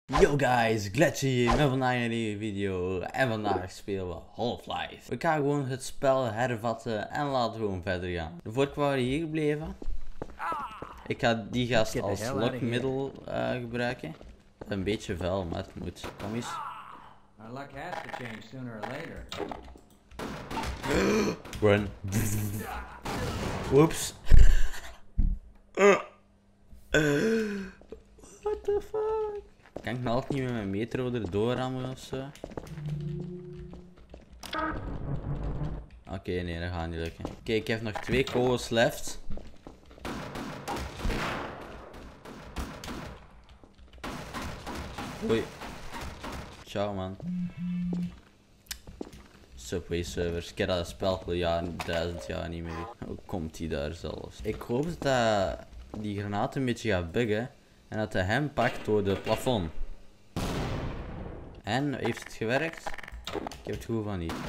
Yo guys, Gletje hier met vandaag een nieuwe video en vandaag spelen we Half-Life. We gaan gewoon het spel hervatten en laten we gewoon verder gaan. De vorige keer waren we hier gebleven. Ik ga die gast als lokmiddel gebruiken. Een beetje vuil, maar het moet. Kom eens. Our luck has to change sooner or later. Run. Whoops. What the fuck? Kan ik nou altijd niet met mijn metro erdoor rammen ofzo? Oké, nee, dat gaat niet lukken. Oké, ik heb nog 2 kogels left. Oei. Ciao man. Subway servers. Ik heb dat spel al jaren, 1000 jaar niet meer. Hoe komt die daar zelfs? Ik hoop dat die granaat een beetje gaat buggen. En dat hij hem pakt door de plafond. En, heeft het gewerkt? Ik heb het goed van niet.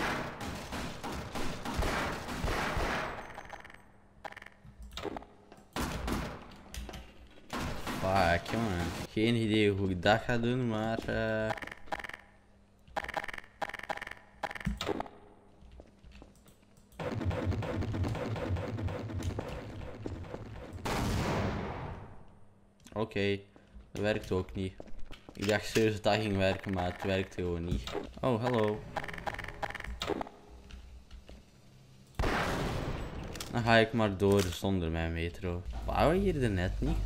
Fuck, jongen. Geen idee hoe ik dat ga doen, maar... Oké, dat werkt ook niet. Ik dacht serieus dat dat ging werken, maar het werkte gewoon niet. Oh, hallo. Dan ga ik maar door zonder mijn metro. Wou we hier net niet?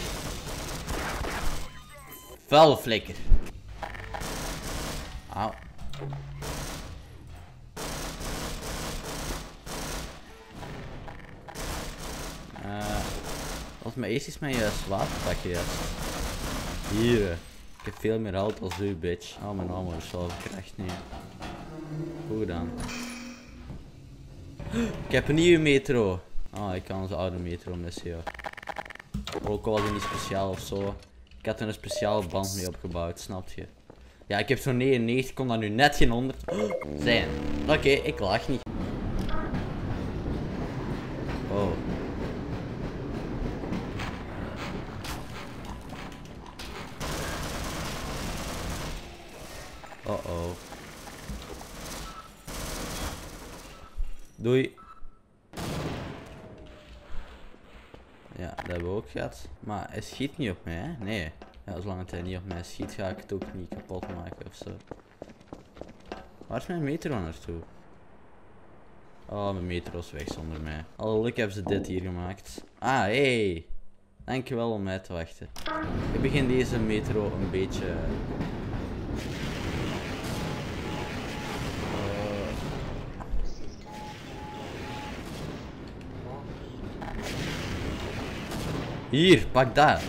Vuilflikker. Auw. Als mijn eerst is mijn waterpakje. Hier. Ik heb veel meer hout als u, bitch. Oh, mijn armor is wel kracht nu. Goed dan. Ik heb een nieuwe metro. Oh, ik kan onze oude metro missen, joh. Ook al was die niet speciaal of zo. Ik had er een speciale band mee opgebouwd, snap je? Ja, ik heb zo'n 99, kon dat nu net geen 100 zijn. Oké, ik lach niet. Oh. Oh. Doei. Ja, dat hebben we ook gehad. Maar hij schiet niet op mij, hè? Nee. Ja, zolang hij niet op mij schiet, ga ik het ook niet kapot maken ofzo. Waar is mijn metro naartoe? Oh, mijn metro is weg zonder mij. Alle luk hebben ze dit hier gemaakt. Ah, hey. Dankjewel om mij te wachten. Ik begin deze metro een beetje... Hier, pak dat.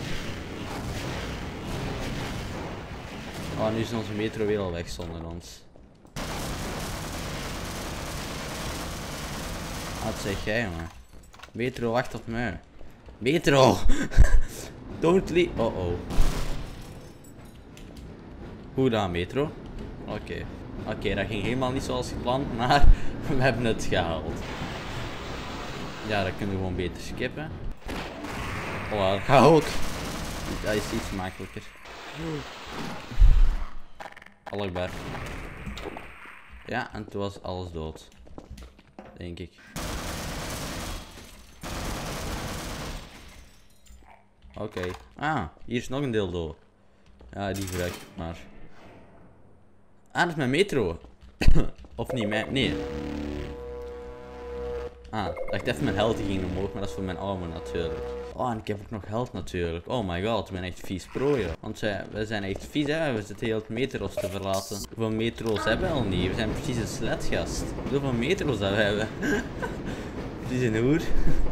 Oh, nu is onze metro weer al weg zonder ons. Wat zeg jij, jongen? Metro, wacht op mij. Metro! Don't leave. Oh. Hoe dan, metro? Oké, dat ging helemaal niet zoals gepland, maar we hebben het gehaald. Ja, dat kunnen we gewoon beter skippen. Oh, dat gaat ook. Dat is iets makkelijker. Alakbar. Ja, en toen was alles dood. Denk ik. Oké. Ah, hier is nog een dildo. Ja, die gebruik ik maar. Ah, dat is mijn metro. Of niet, nee. Ah, ik dacht even mijn health ging omhoog, maar dat is voor mijn armor natuurlijk. Oh, en ik heb ook nog health natuurlijk. Oh my god, ik ben echt vies pro, joh. Want we zijn echt vies, hè. We zitten heel het metro's te verlaten. Hoeveel metro's hebben we al niet? We zijn precies een sletgast. Hoeveel metro's dat we hebben? Precies een hoer.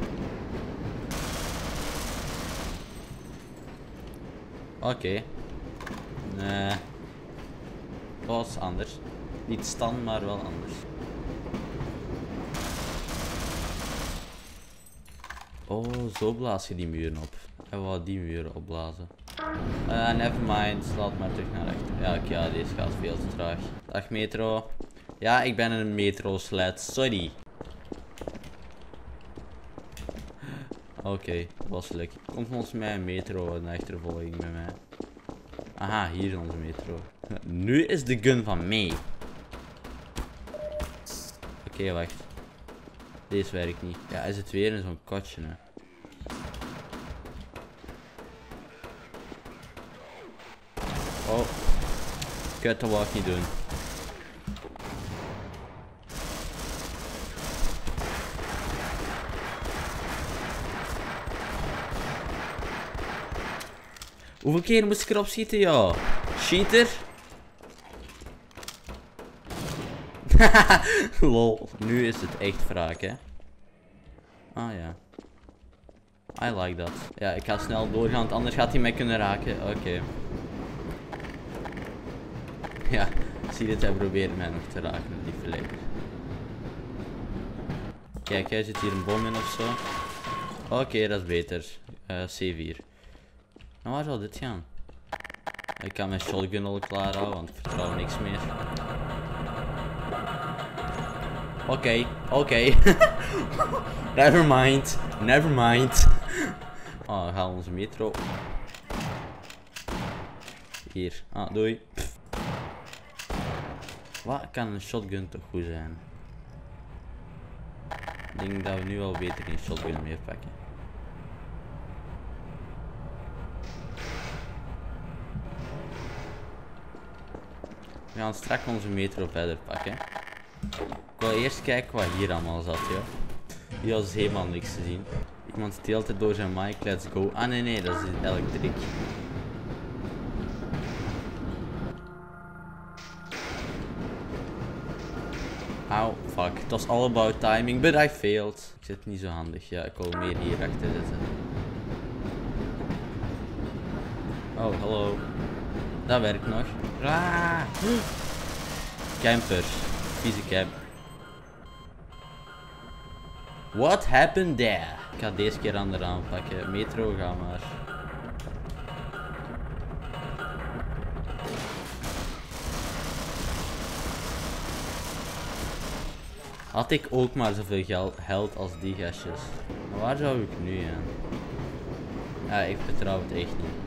Oké. Nee. Dat was anders. Niet stand, maar wel anders. Oh, zo blaas je die muren op. En wou die muren opblazen. Nevermind, laat maar terug naar rechter. Ja, ja, deze gaat veel te traag. Dag metro. Ja, ik ben een metro sled, sorry. Oké, dat was leuk. Komt volgens mij een metro in de achtervolging bij mij. Aha, hier is onze metro. Nu is de gun van mij. Oké, wacht. Deze werkt niet. Ja, is het weer in zo'n kotje, hè? Oh. Kut, dat wou ik niet doen. Hoeveel keer moest ik erop schieten, joh? Cheater? Lol, nu is het echt wraak, hè? Ah ja. I like that. Ja, ik ga snel doorgaan, want anders gaat hij mij kunnen raken. Oké. Ja, zie je het, hij probeert mij nog te raken, die verleider. Kijk, hij zit hier een bom in ofzo. Oké, dat is beter. C4. Nou, waar zal dit gaan? Ik kan mijn shotgun al klaar houden, want ik vertrouw niks meer. Oké. Never mind. Oh, we halen onze metro. Hier. Ah, doei. Wat kan een shotgun toch goed zijn? Ik denk dat we nu al beter geen shotgun meer pakken. We gaan straks onze metro verder pakken. Ik wil eerst kijken wat hier allemaal zat, joh. Hier was helemaal niks te zien. Iemand steelt het door zijn mic, let's go. Ah nee, dat is elektriek. Auw, fuck. Het was all about timing, but I failed. Ik zit niet zo handig, ja, ik wil meer hier achter zitten. Oh, hallo. Dat werkt nog. Ah. Campers. Vieze camp. What happened there? Ik ga deze keer ander aanpakken. Metro, ga maar. Had ik ook maar zoveel geld als die gastjes. Maar waar zou ik nu gaan? Ja, ik vertrouw het echt niet.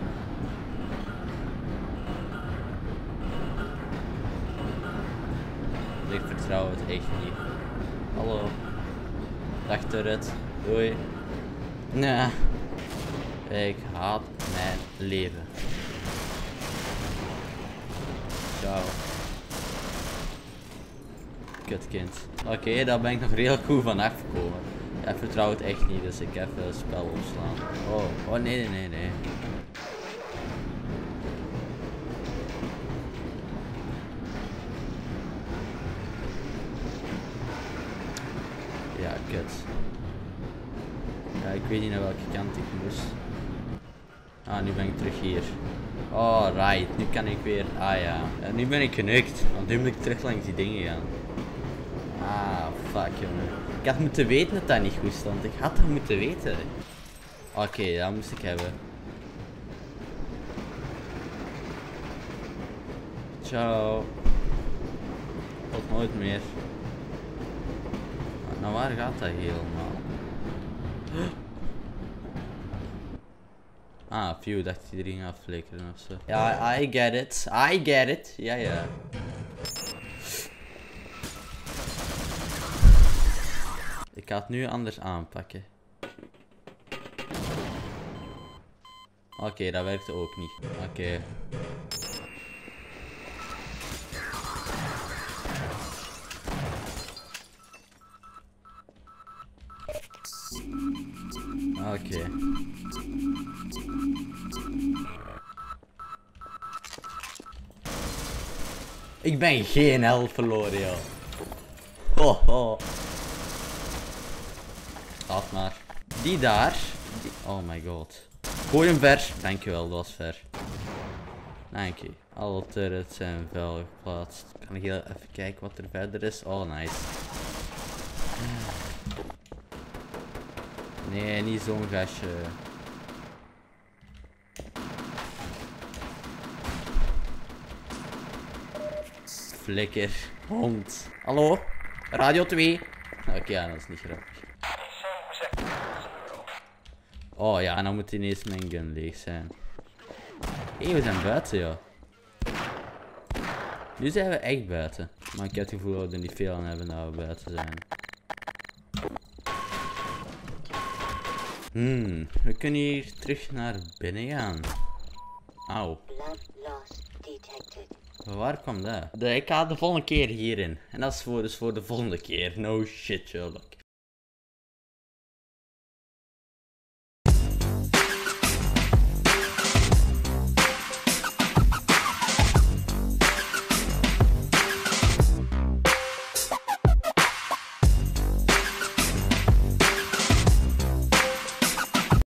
Ik vertrouw het echt niet. Hallo. Dag turret. Doei. Nee. Ik haat mijn leven. Ciao. Kutkind. Oké, daar ben ik nog redelijk goed van afgekomen. Ja, ik vertrouw het echt niet, dus ik even het spel opslaan. Oh, nee. Ja, kut. Ja, ik weet niet naar welke kant ik moest. Ah, nu ben ik terug hier. Oh, right. Nu kan ik weer... Ah ja. Nu ben ik genukt. Want nu moet ik terug langs die dingen gaan. Ah, fuck jongen. Ik had moeten weten dat dat niet goed stond. Ik had dat moeten weten. Oké, dat moest ik hebben. Ciao. Tot nooit meer. Nou, waar gaat dat helemaal? Ah, phew, dacht hij erin gaat flikkeren ofzo. Ja, I get it. Ja. Ik ga het nu anders aanpakken. Oké, dat werkte ook niet. Oké. Oké. Ik ben geen held verloren, joh. Ho. Laat maar. Die daar. Oh my god. Gooi hem ver. Dankjewel, dat was ver. Dank je. Alle turrets zijn vuil geplaatst. Kan ik heel even kijken wat er verder is? Oh, nice. Nee, niet zo'n gastje. Flikker. Hond. Hallo? Radio 2. Oké, ja, dat is niet grappig. Oh ja, dan moet ineens mijn gun leeg zijn. Hé, we zijn buiten, joh. Nu zijn we echt buiten. Maar ik heb het gevoel dat we er niet veel aan hebben dat we buiten zijn. We kunnen hier terug naar binnen gaan. Auw. Waar kwam dat? Ik ga de volgende keer hierin. En dat is dus voor de volgende keer. No shit, Sherlock.